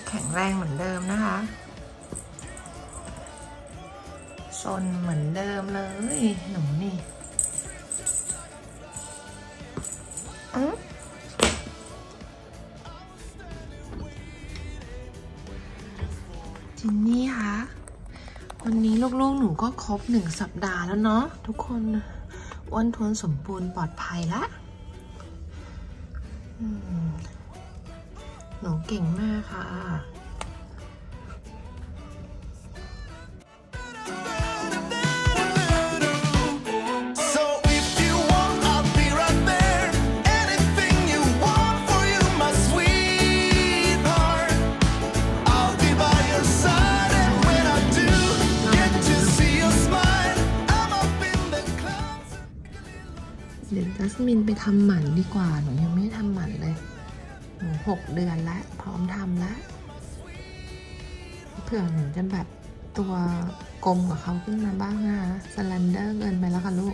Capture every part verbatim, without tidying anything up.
แข็งแรงเหมือนเดิมนะคะซนเหมือนเดิมเลยหนูนี่อือจินนี่คะวันนี้ลูกๆหนูก็ครบหนึ่งสัปดาห์แล้วเนาะทุกคนอ้วนท้วนสมบูรณ์ปลอดภัยละหนูเก่งมากค่ะเดี๋ยวจัสมินไปทำหมันดีกว่าหนูยังไม่ทำหมันเลยหนูหกเดือนแล้วพร้อมทำแล้วเผื่อหนูจะแบบตัวกลมกับเขาขึ้นมาบ้างนะสแลนเดอร์เกินไปแล้วค่ะลูก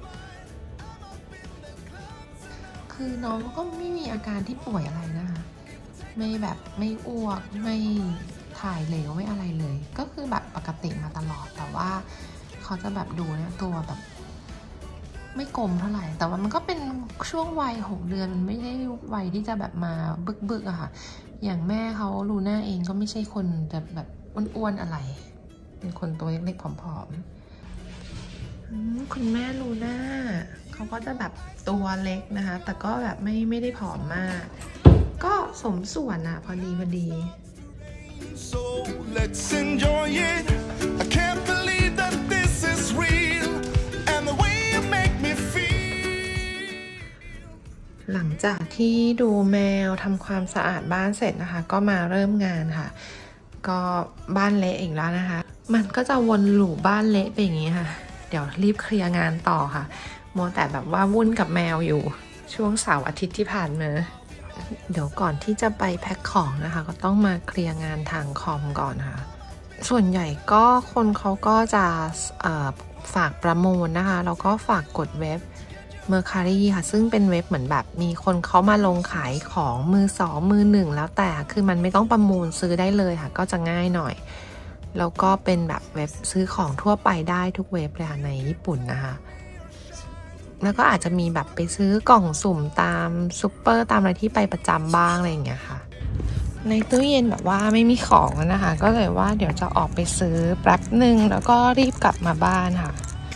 คือน้องก็ไม่มีอาการที่ป่วยอะไรนะคะไม่แบบไม่อ้วกไม่ถ่ายเหลวไม่อะไรเลยก็คือแบบปกติมาตลอดแต่ว่าเขาจะแบบดูเนี่ยตัวแบบไม่กลมเท่าไหร่แต่ว่ามันก็เป็นช่วงวัยหกเดือนมันไม่ได้วัยที่จะแบบมาบึกๆอะค่ะอย่างแม่เขาลูน่าเองก็ไม่ใช่คนจะแบบอ้วนๆอะไรเป็นคนตัวเล็กๆผอมๆคุณแม่ลูน่าเขาก็จะแบบตัวเล็กนะคะแต่ก็แบบไม่ไม่ได้ผอมมากก็สมส่วนอะพอดีพอดี so let's enjoy it. I can't believe that this is real and the way you make me feel หลังจากที่ดูแมวทำความสะอาดบ้านเสร็จนะคะก็มาเริ่มงานค่ะก็บ้านเละอีกแล้วนะคะมันก็จะวนลูปบ้านเละไปอย่างนี้ค่ะเดี๋ยวรีบเคลียร์งานต่อค่ะมัวแต่แบบว่าวุ่นกับแมวอยู่ช่วงเสาร์อาทิตย์ที่ผ่านมาเดี๋ยวก่อนที่จะไปแพ็คของนะคะก็ต้องมาเคลียร์งานทางคอมก่อนค่ะส่วนใหญ่ก็คนเขาก็จะฝากประมูลนะคะแล้วก็ฝากกดเว็บเมอร์คารีค่ะซึ่งเป็นเว็บเหมือนแบบมีคนเขามาลงขายของมือสองมือหนึ่งแล้วแต่คือมันไม่ต้องประมูลซื้อได้เลยค่ะก็จะง่ายหน่อยแล้วก็เป็นแบบเว็บซื้อของทั่วไปได้ทุกเว็บเลยค่ะในญี่ปุ่นนะคะแล้วก็อาจจะมีแบบไปซื้อกล่องสุ่มตามซุปเปอร์ตามอะไรที่ไปประจำบ้างอะไรอย่างเงี้ยค่ะในตู้เย็นแบบว่าไม่มีของนะคะก็เลยว่าเดี๋ยวจะออกไปซื้อแป๊บหนึ่งแล้วก็รีบกลับมาบ้านค่ะ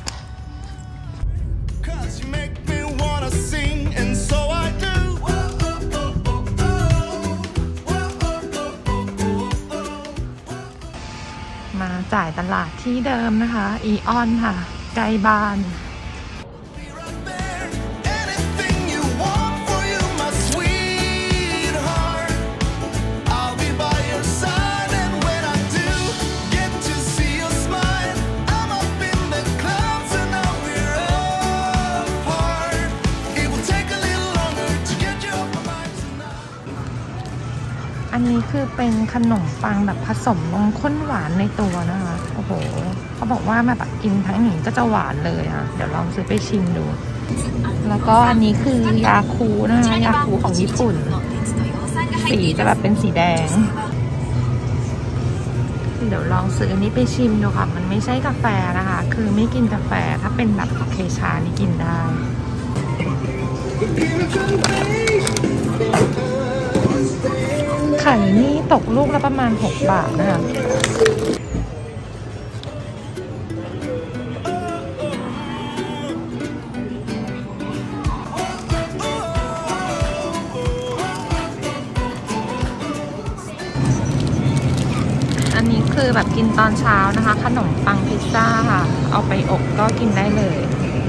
มาจ่ายตลาดที่เดิมนะคะอีออนค่ะใกล้บ้านอันนี้คือเป็นขนมปังแบบผสมนมข้นหวานในตัวนะคะโอ้โหเขาบอกว่ามาแบบกินทั้งนี้ก็จะหวานเลยอ่ะเดี๋ยวลองซื้อไปชิมดูแล้วก็อันนี้คือยาคูนะคะยาคูของญี่ปุ่นสีจะแบบเป็นสีแดงเดี๋ยวลองซื้ออันนี้ไปชิมดูค่ะมันไม่ใช่กาแฟนะคะคือไม่กินกาแฟถ้าเป็นแบบเคชานี่กินได้ไข่นี่ตกลูกละประมาณหกบาทนะคะอันนี้คือแบบกินตอนเช้านะคะขนมปังพิซซ่าค่ะเอาไปอบก็กินได้เลย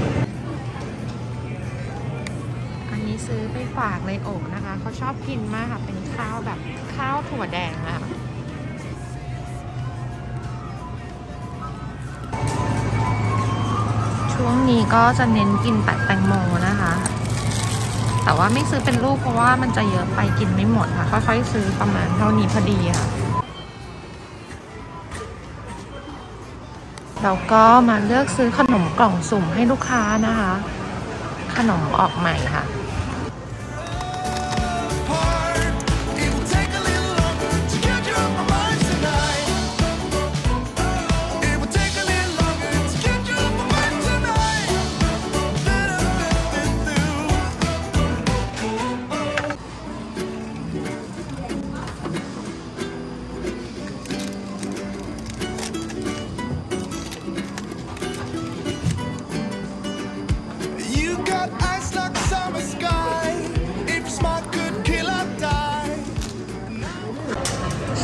อันนี้ซื้อไปฝากเลยอบนะคะเขาชอบกินมากค่ะเป็นข้าวแบบข้าวถั่วแดงอะช่วงนี้ก็จะเน้นกินแต่แตงโมนะคะแต่ว่าไม่ซื้อเป็นลูกเพราะว่ามันจะเยอะไปกินไม่หมดค่ะค่อยๆซื้อประมาณเท่านี้พอดีค่ะเราก็มาเลือกซื้อขนมกล่องสุ่มให้ลูกค้านะคะขนมออกใหม่ค่ะ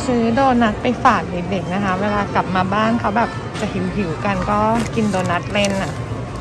ซื้อโดนัทไปฝากเด็กๆนะคะเวลากลับมาบ้านเขาแบบจะหิวๆกันก็กินโดนัทเล่นอ่ะ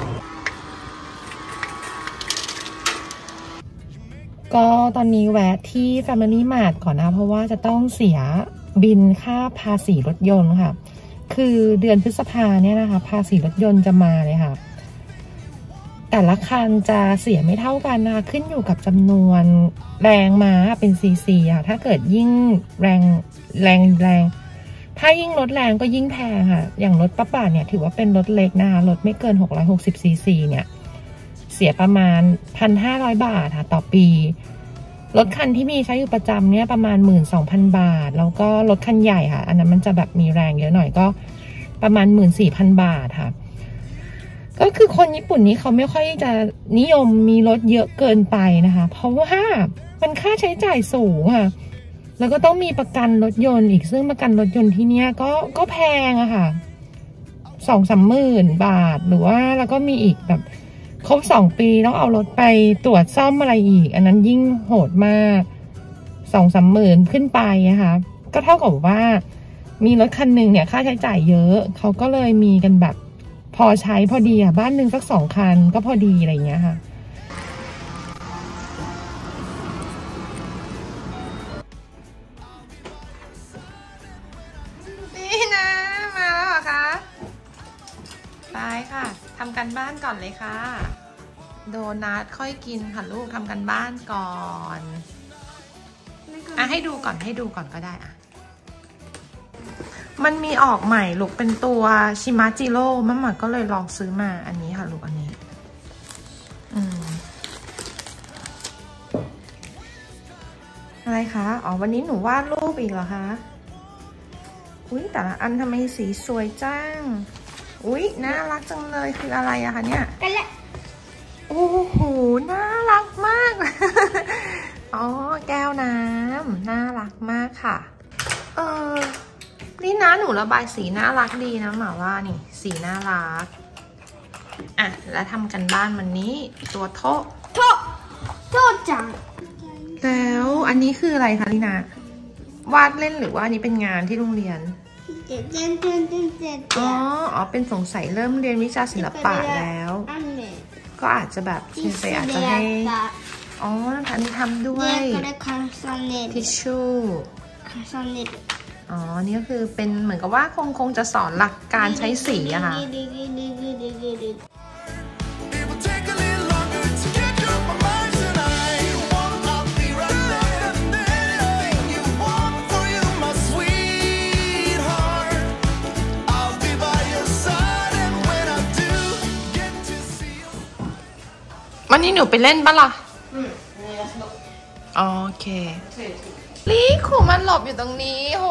ก็ตอนนี้แวะที่ Family Mart ก่อนนะเพราะว่าจะต้องเสียบินค่าภาษีรถยนต์ค่ะคือเดือนพฤษภาเนี่ยนะคะภาษีรถยนต์จะมาเลยค่ะแต่ละคันจะเสียไม่เท่ากันนะขึ้นอยู่กับจำนวนแรงม้าเป็นซีซีค่ะถ้าเกิดยิ่งแรงแรงแรงถ้ายิ่งรถแรงก็ยิ่งแพงค่ะอย่างรถป้าป่าเนี่ยถือว่าเป็นรถเล็กนะคะรถไม่เกินหกร้อยหกสิบซีซีเนี่ยเสียประมาณ หนึ่งพันห้าร้อย บาทค่ะต่อปีรถคันที่มีใช้อยู่ประจำเนี่ยประมาณ หนึ่งหมื่นสองพัน บาทแล้วก็รถคันใหญ่ค่ะอันนั้นมันจะแบบมีแรงเยอะหน่อยก็ประมาณ หนึ่งหมื่นสี่พัน บาทค่ะก็คือคนญี่ปุ่นนี้เขาไม่ค่อยจะนิยมมีรถเยอะเกินไปนะคะเพราะว่ามันค่าใช้จ่ายสูงค่ะแล้วก็ต้องมีประกันรถยนต์อีกซึ่งประกันรถยนต์ที่เนี้ยก็ก็แพงอะค่ะสองสามหมื่นบาทหรือว่าแล้วก็มีอีกแบบครบสองปีต้องเอารถไปตรวจซ่อมอะไรอีกอันนั้นยิ่งโหดมากสองสามหมื่นขึ้นไปนะคะก็เท่ากับว่ามีรถคันหนึ่งเนี่ยค่าใช้จ่ายเยอะเขาก็เลยมีกันแบบพอใช้พอดีอ่ะบ้านหนึ่งสักสองคันก็พอดีอะไรอย่างเงี้ยค่ะนี่นะมาแล้วเหรอคะไปค่ะทำกันบ้านก่อนเลยค่ะโดนัทค่อยกินค่ะลูกทำกันบ้านก่อนอ่ะให้ดูก่อนให้ดูก่อนก็ได้อ่ะมันมีออกใหม่ลูกเป็นตัวชิมาจิโร่มั่มก็เลยลองซื้อมาอันนี้ค่ะลูกอันนี้อืมอะไรคะอ๋อวันนี้หนูวาดรูปอีกเหรอคะอุ้ยแต่ละอันทำไมสีสวยจังอุ้ยน่ารักจังเลยคืออะไรอะคะเนี่ยกันแหละโอ้โหน่ารักมากอ๋อแก้วน้ำน่ารักมากค่ะเออนี่นะหนูระบายสีน่ารักดีนะหมาว่านี่สีน่ารักอ่ะแล้วทำกันบ้านวันนี้ตัวโทโทโทจังแล้วอันนี้คืออะไรคะลีนาวาดเล่นหรือว่าอันนี้เป็นงานที่โรงเรียนอ๋ออ๋อเป็นสงสัยเริ่มเรียนวิชาศิลปะแล้วก็อาจจะแบบเซนเซอาจจะให้อ๋ออันนี้ทำด้วยทิชชู่อ๋อนี่ก็คือเป็นเหมือนกับว่าคงคงจะสอนหลักการใช้สีอะค่ะวันนี้หนูไปเล่นบ้างล่ะโอเคลิคุมันหลบอยู่ตรงนี้โห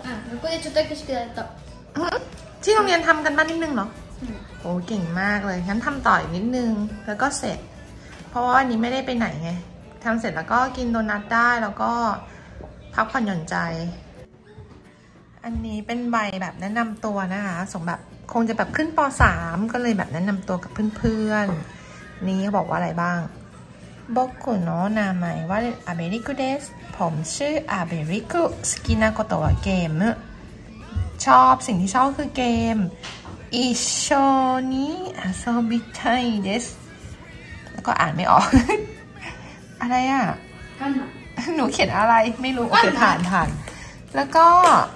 ที่โรงเรียนทำกันบ้านนิดนึงเหรอโอ้เก่งมากเลยงั้นทำต่ออีกนิดนึงแล้วก็เสร็จเพราะว่าวันนี้ไม่ได้ไปไหนไงทำเสร็จแล้วก็กินโดนัทได้แล้วก็พักผ่อนหย่อนใจอันนี้เป็นใบแบบแนะนำตัวนะคะสมแบบคงจะแบบขึ้นป สามก็เลยแบบแนะนำตัวกับเพื่อนๆนี่เขาบอกว่าอะไรบ้างบอกคุณเนาะนาไมว่าอาเบริคุเดสผมชื่ออาเบริคุสกินาโกโตะเกมชอบสิ่งที่ชอบคือเกมอิโชนิอาโซบิไทเดสแล้วก็อ่านไม่ออก อะไรอ่ะหนูเขียนอะไรไม่รู้โอเคผ่านผ่านแล้วก็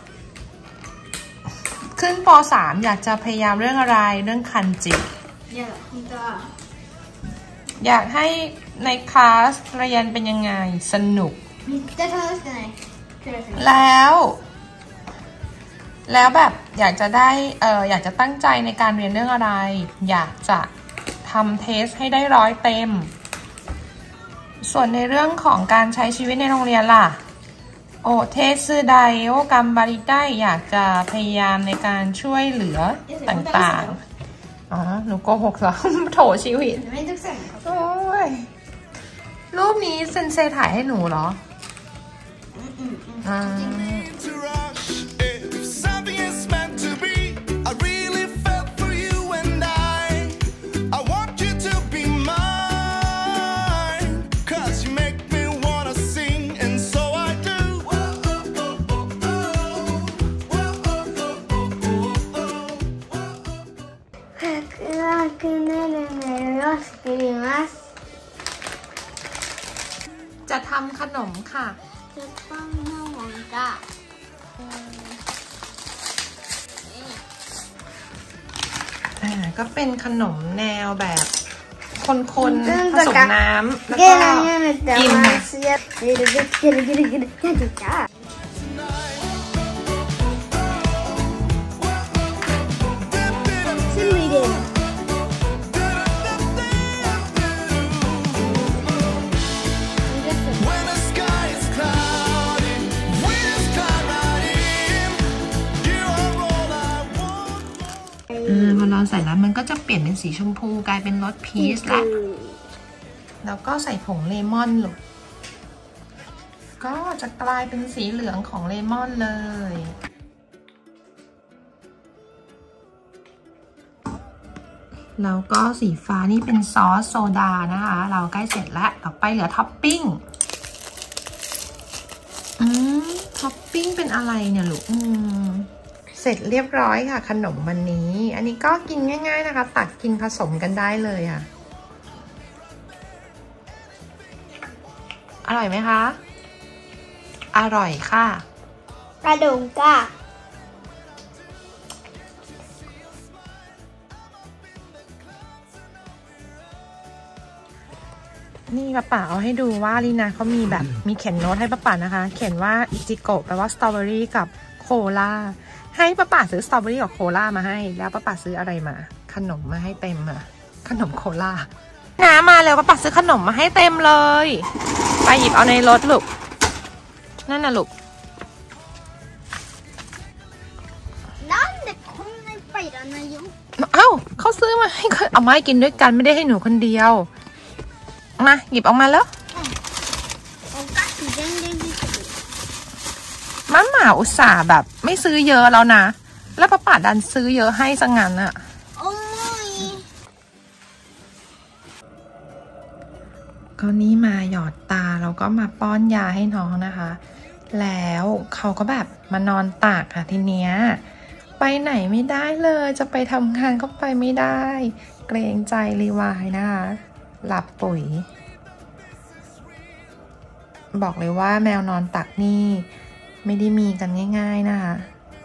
ขึ้นป สามอยากจะพยายามเรื่องอะไรเรื่องคันจิอยากให้ในคลาสเรียนเป็นยังไงสนุกแล้วแล้วแบบอยากจะได้เอออยากจะตั้งใจในการเรียนเรื่องอะไรอยากจะทำเทสให้ได้ร้อยเต็มส่วนในเรื่องของการใช้ชีวิตในโรงเรียนล่ะโอเทสึไดโอกัมบาริไดอยากจะพยายามในการช่วยเหลือต่างๆอ๋อหนูโกหกเหรอโถชีวิตโอ้ยรูปนี้เซนเซถ่ายให้หนูเหรออ่ามค่ะจะต้องน่าหวังจ้ะอ่าก็เป็นขนมแนวแบบคนๆผสมน้ำแล้วก็กินพอเราใส่แล้วมันก็จะเปลี่ยนเป็นสีชมพูกลายเป็นรสพีชแล้วแล้วก็ใส่ผงเลมอนลูกก็จะกลายเป็นสีเหลืองของเลมอนเลยแล้วก็สีฟ้านี่เป็นซอสโซดานะคะเราใกล้เสร็จแล้วต่อไปเหลือท็อปปิ้งอืมท็อปปิ้งเป็นอะไรเนี่ยลูกอืมเสร็จเรียบร้อยค่ะขนมวันนี้อันนี้ก็กินง่ายๆนะคะตักกินผสมกันได้เลยค่ะอร่อยไหมคะอร่อยค่ะกระดงก้านี่ป้าป๋าเอาให้ดูว่าลีนาเขามีแบบมีเขียนโน้ตให้ป้าป๋านะคะเขียนว่าอิจิโกะแปลว่าสตรอเบอรี่กับโคลาให้ป้าป๋าซื้อสตรอเบอรี่กับโคลามาให้แล้วป้าป๋าซื้ออะไรมาขนมมาให้เต็มอ่ะขนมโคลาน้ามาแล้วป้าป๋าซื้อขนมมาให้เต็มเลยไปหยิบเอาในรถลูกนั่นน่ะลูกนั่นเด็กคนในไปแล้วนะยุเอ้าเขาซื้อมาให้เอามาให้กินด้วยกันไม่ได้ให้หนูคนเดียวมาหยิบออกมาแล้วม้าหมาอุตส่าห์แบบไม่ซื้อเยอะแล้วนะแล้วป้าป๋าดันซื้อเยอะให้ซะงั้นอะก็นี่มาหยอดตาแล้วก็มาป้อนยาให้น้องนะคะแล้วเขาก็แบบมานอนตากค่ะทีเนี้ยไปไหนไม่ได้เลยจะไปทำงานก็ไปไม่ได้เกรงใจรีวายนะคะหลับปุ๋ยบอกเลยว่าแมวนอนตักนี่ไม่ได้มีกันง่ายๆนะคะ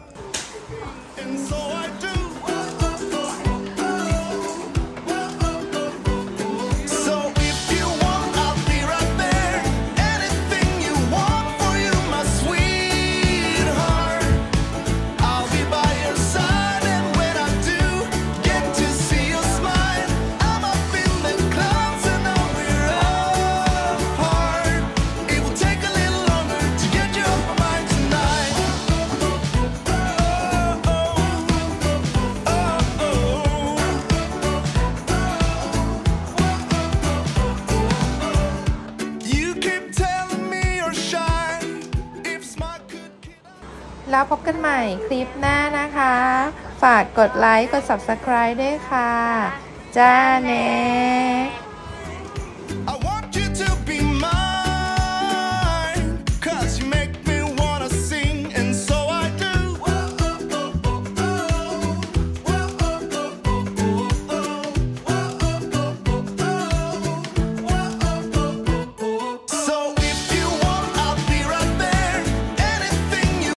แล้วพบกันใหม่คลิปหน้านะคะฝากกดไลค์กด ซับสไครบ์ ด้วยค่ะจ้าเน่